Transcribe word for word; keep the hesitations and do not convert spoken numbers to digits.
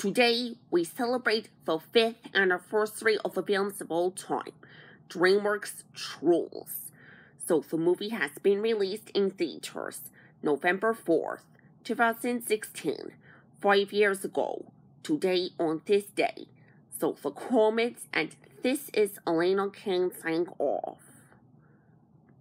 Today, we celebrate the fifth anniversary of the films of all time, DreamWorks' Trolls. So the movie has been released in theaters November fourth, two thousand sixteen, five years ago, today on this day. So the comments, and this is Elena Kane signing off.